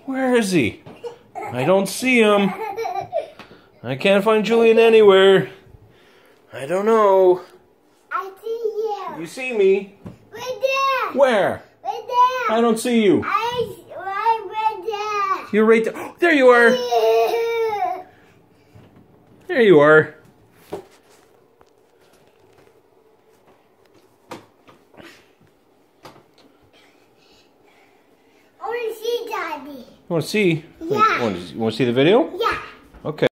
Where is he? I don't see him. I can't find Julian anywhere. I don't know. I see you. You see me? Right there. Where? Right there. I don't see you. Right there. You're right there. Oh, there you are. There you are. I want to see Daddy. You want to see? Yeah. You want to see the video? Yeah. Okay.